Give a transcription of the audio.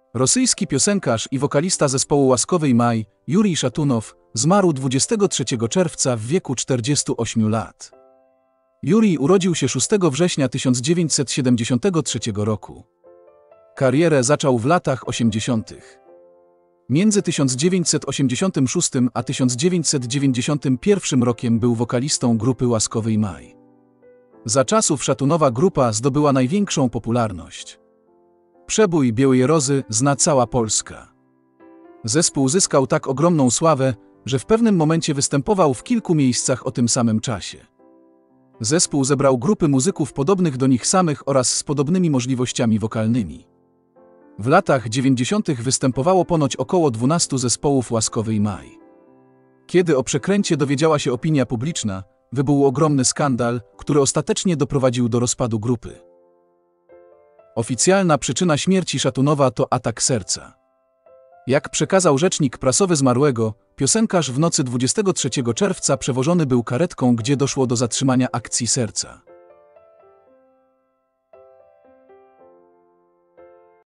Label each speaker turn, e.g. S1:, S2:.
S1: Rosyjski piosenkarz i wokalista zespołu Łaskowy Maj, Jurij Szatunow, zmarł 23 czerwca w wieku 48 lat. Jurij urodził się 6 września 1973 roku. Karierę zaczął w latach 80. Między 1986 a 1991 rokiem był wokalistą grupy Łaskowy Maj. Za czasów Szatunowa grupa zdobyła największą popularność. Przebój Białej Rozy zna cała Polska. Zespół zyskał tak ogromną sławę, że w pewnym momencie występował w kilku miejscach o tym samym czasie. Zespół zebrał grupy muzyków podobnych do nich samych oraz z podobnymi możliwościami wokalnymi. W latach 90. występowało ponoć około 12 zespołów Łaskowy Maj. Kiedy o przekręcie dowiedziała się opinia publiczna, wybuchł ogromny skandal, który ostatecznie doprowadził do rozpadu grupy. Oficjalna przyczyna śmierci Szatunowa to atak serca. Jak przekazał rzecznik prasowy zmarłego, piosenkarz w nocy 23 czerwca przewożony był karetką, gdzie doszło do zatrzymania akcji serca.